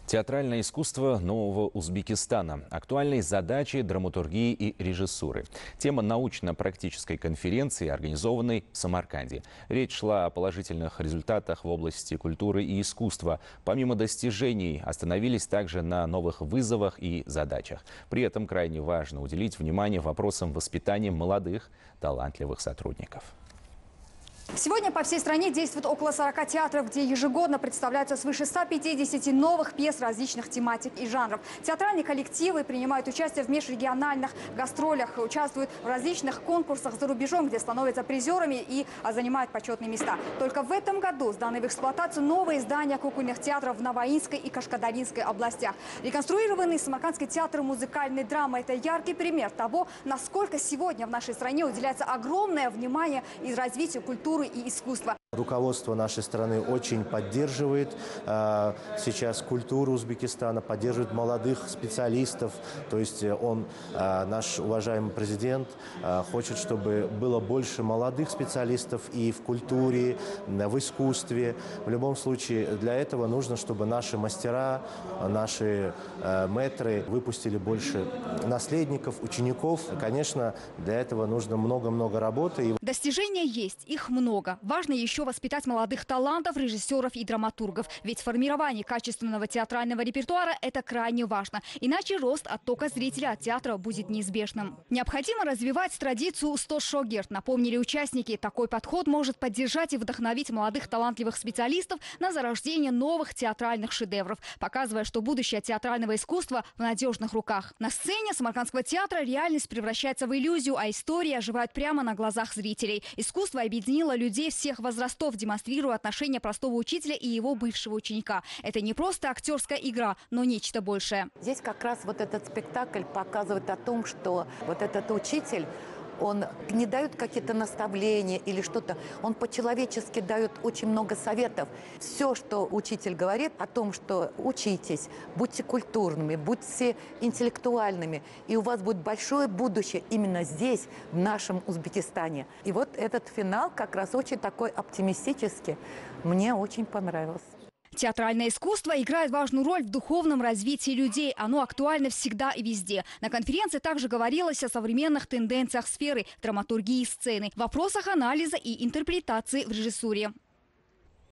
Театральное искусство нового Узбекистана. Актуальные задачи драматургии и режиссуры. Тема научно-практической конференции, организованной в Самарканде. Речь шла о положительных результатах в области культуры и искусства. Помимо достижений, остановились также на новых вызовах и задачах. При этом крайне важно уделить внимание вопросам воспитания молодых, талантливых сотрудников. Сегодня по всей стране действует около 40 театров, где ежегодно представляются свыше 150 новых пьес различных тематик и жанров. Театральные коллективы принимают участие в межрегиональных гастролях, участвуют в различных конкурсах за рубежом, где становятся призерами и занимают почетные места. Только в этом году сданы в эксплуатацию новые здания кукольных театров в Новоинской и Кашкадаринской областях. Реконструированный Самаркандский театр музыкальной драмы – это яркий пример того, насколько сегодня в нашей стране уделяется огромное внимание и развитию культуры и искусства. Руководство нашей страны очень поддерживает сейчас культуру Узбекистана, поддерживает молодых специалистов. То есть наш уважаемый президент, хочет, чтобы было больше молодых специалистов и в культуре, в искусстве. В любом случае, для этого нужно, чтобы наши мастера, наши мэтры выпустили больше наследников, учеников. Конечно, для этого нужно много-много работы. Достижения есть, их много. Важно еще воспитать молодых талантов, режиссеров и драматургов. Ведь формирование качественного театрального репертуара – это крайне важно. Иначе рост оттока зрителя от театра будет неизбежным. Необходимо развивать традицию 100 шогерт. Напомнили участники, такой подход может поддержать и вдохновить молодых талантливых специалистов на зарождение новых театральных шедевров, показывая, что будущее театрального искусства в надежных руках. На сцене Самаркандского театра реальность превращается в иллюзию, а истории оживают прямо на глазах зрителей. Искусство объединило людей всех возрастов, демонстрируя отношения простого учителя и его бывшего ученика. Это не просто актерская игра, но нечто большее. Здесь как раз вот этот спектакль показывает о том, что вот этот учитель, он не дает какие-то наставления или что-то. Он по-человечески дает очень много советов. Все, что учитель говорит о том, что учитесь, будьте культурными, будьте интеллектуальными, и у вас будет большое будущее именно здесь, в нашем Узбекистане. И вот этот финал как раз очень такой оптимистический. Мне очень понравился. Театральное искусство играет важную роль в духовном развитии людей. Оно актуально всегда и везде. На конференции также говорилось о современных тенденциях сферы драматургии и сцены, вопросах анализа и интерпретации в режиссуре.